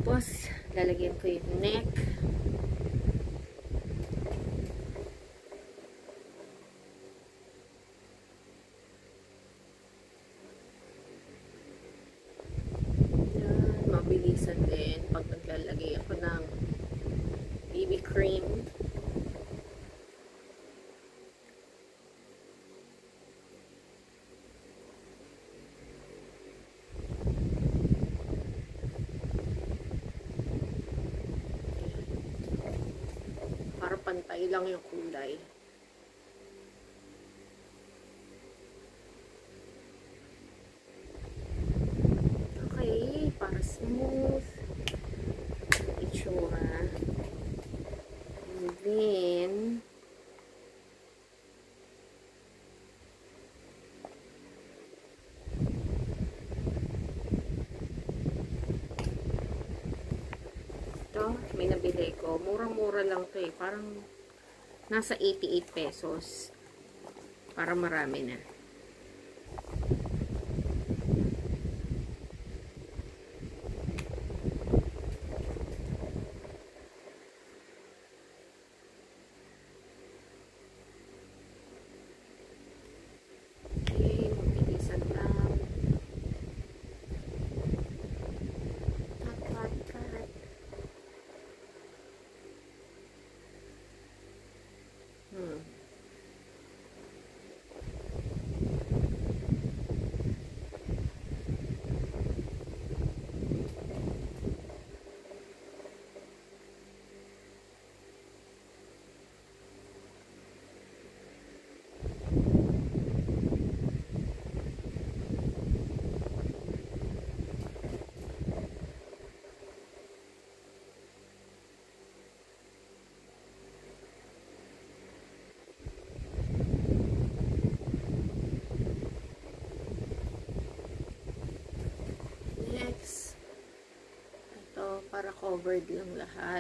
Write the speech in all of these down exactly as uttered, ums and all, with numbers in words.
Tapos, lalagyan ko yung neck. Yan, mabilisan din pag naglalagay ako ng B B cream. Para pantay lang yung kulay. Okay, para smooth itsura. And then may nabili ko. Murang-mura lang to eh. Parang nasa eighty-eight pesos. Para marami na. Okay, mabilisan lang. Cut, cut, cut. Hmm. Next, ito para covered lang lahat.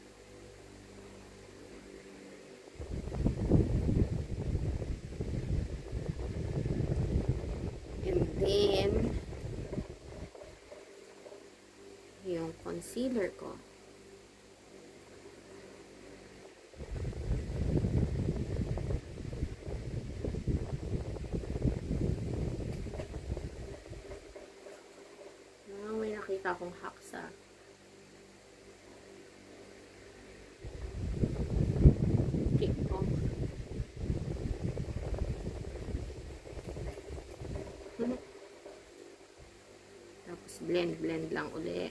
And then yung concealer ko. Nakita akong haksa. Kick off. Tapos blend, blend lang ulit.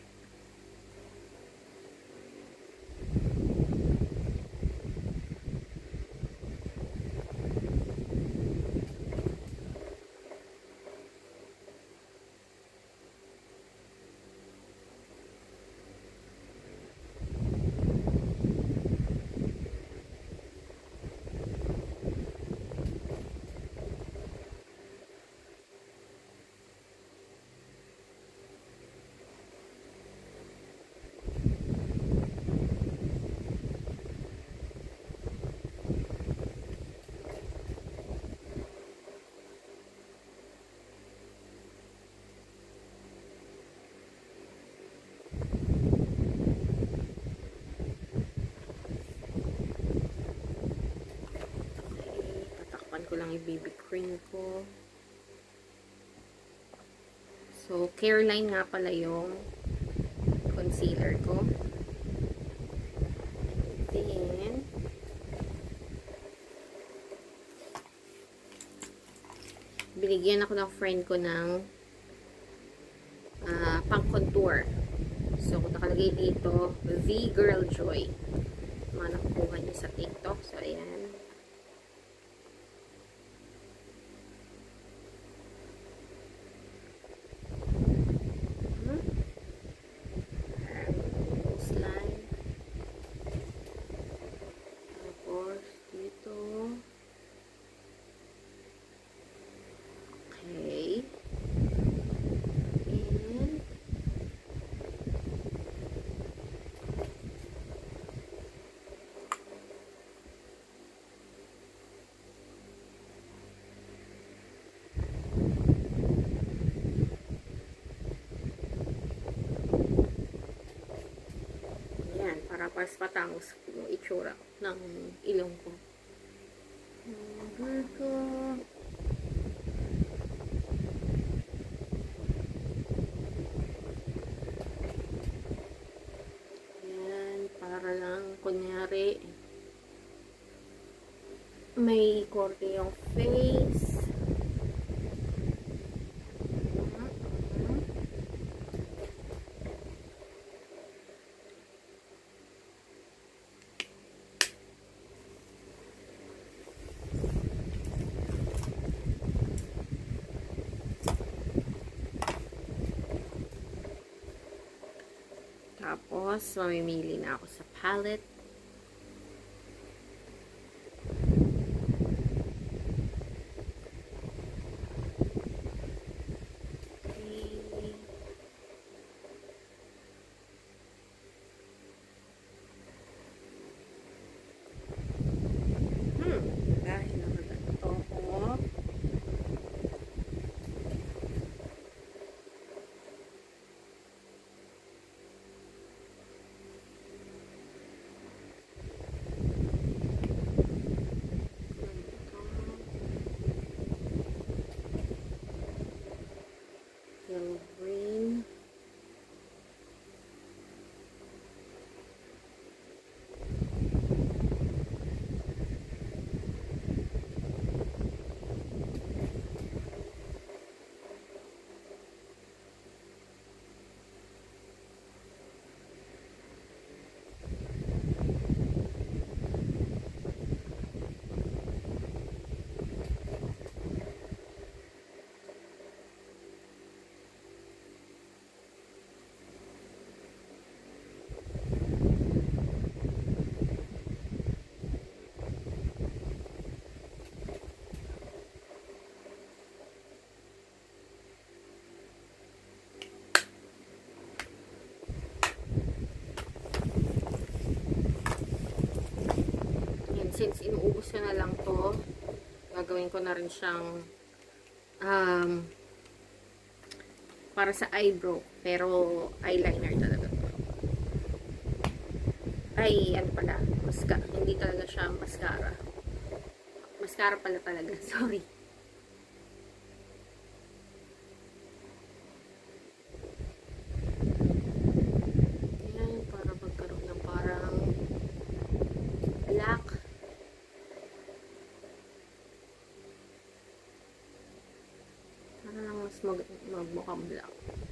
Ko lang yung B B cream ko. So, Careline nga pala yung concealer ko. Then, binigyan ako ng friend ko ng uh, pang-contour. So, kung nakalagay dito, V Girl Joy. Mga nakukuha niyo sa TikTok. So, ayan. Tapos patangos yung itsura ng ilong ko. Number ko. Ayan, para lang kunyari may korte yung face. Tapos, mamimili na ako sa palette. Okay. Hmm, dahil nakaganto ako. Yellow green. Since inuubos ko na lang to, gagawin ko na rin siyang um, para sa eyebrow, pero eyeliner talaga to. Ay, ano pala, maska, hindi talaga siya mascara. Mascara pala talaga, sorry. Ayan, para magkaroon ng parang black. Mag magmukhang black.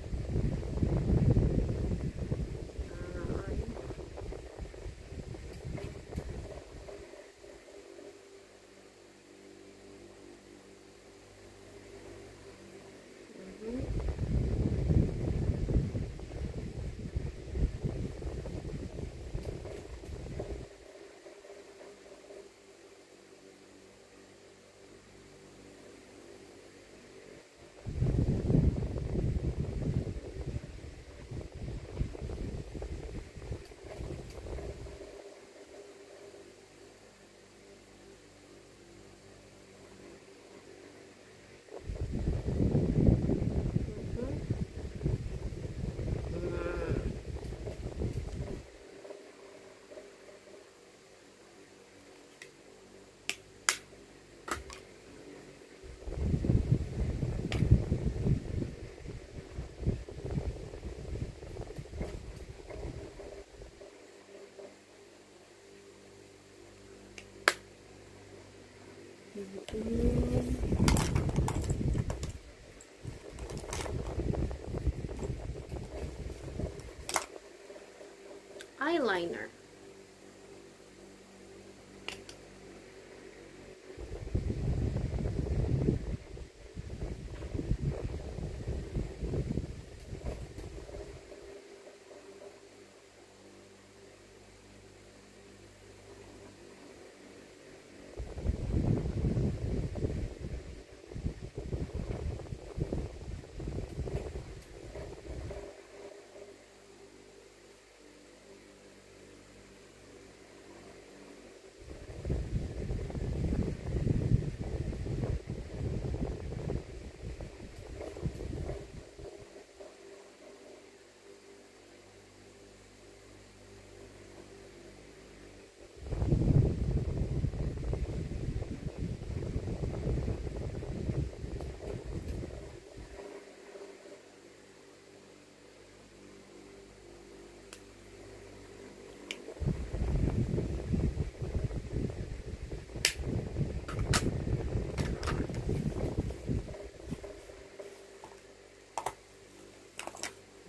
Eyeliner.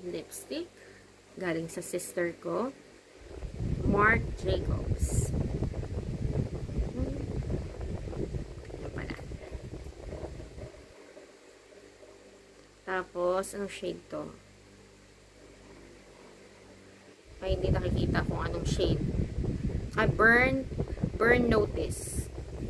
lipstick. Galing sa sister ko. Marc Jacobs. Yan pala. Tapos, anong shade to? Ay, hindi nakikita kung anong shade. Ah, Burn, Burn Notice.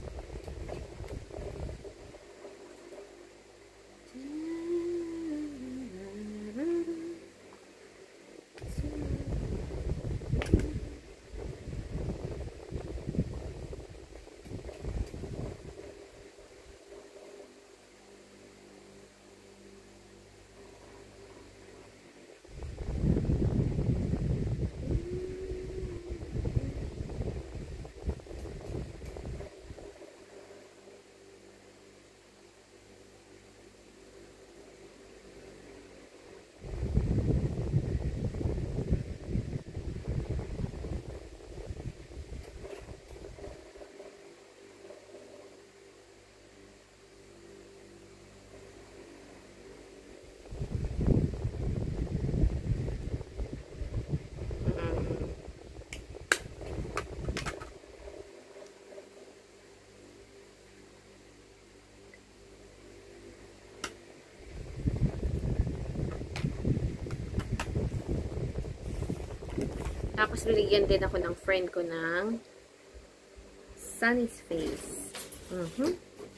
Tapos, binigyan din ako ng friend ko ng Sunny's Face. Mm-hmm.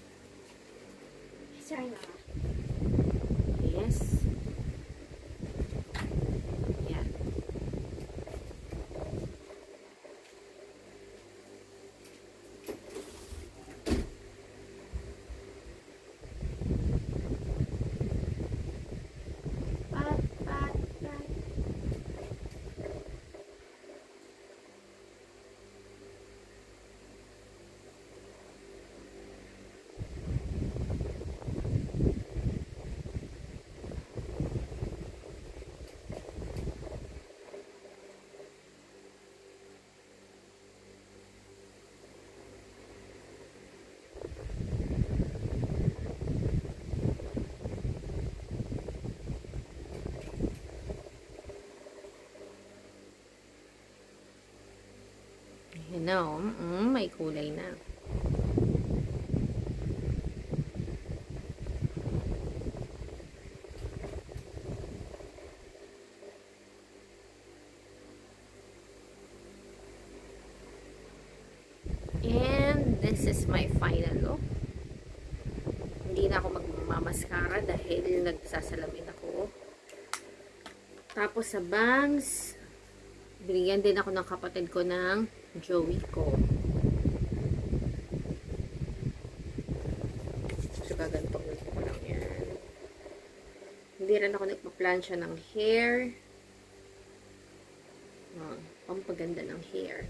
Sorry, Mama. Yes. Yan. Pat, pat, pat. You know, mm, may kulay na. And this is my final look. Hindi na ako magmamaskara dahil nagsasalamin ako. Tapos sa bangs, binigyan din ako ng kapatid ko ng Joey ko. So, gagantong nito ko lang yan. Hindi rin ako nagpa-plansya ng hair. Oh, pampaganda ng hair.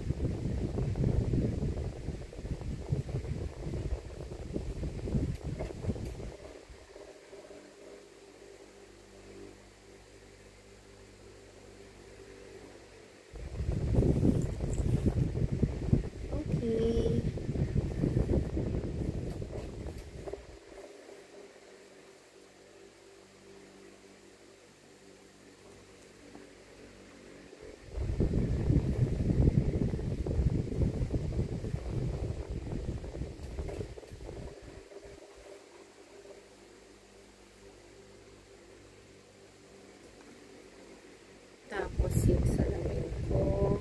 Tapos yung salamin ko.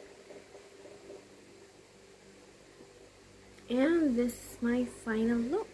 And this is my final look.